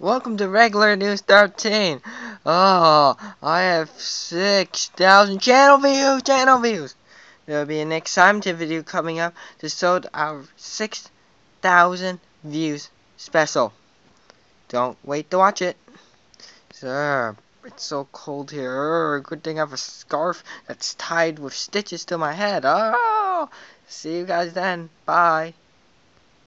Welcome to Regular News 13. Oh, I have 6,000 channel views. There'll be an exciting video coming up to show our 6,000 views special. Don't wait to watch it. Sir, it's so cold here. Good thing I have a scarf that's tied with stitches to my head. Oh, see you guys then. Bye.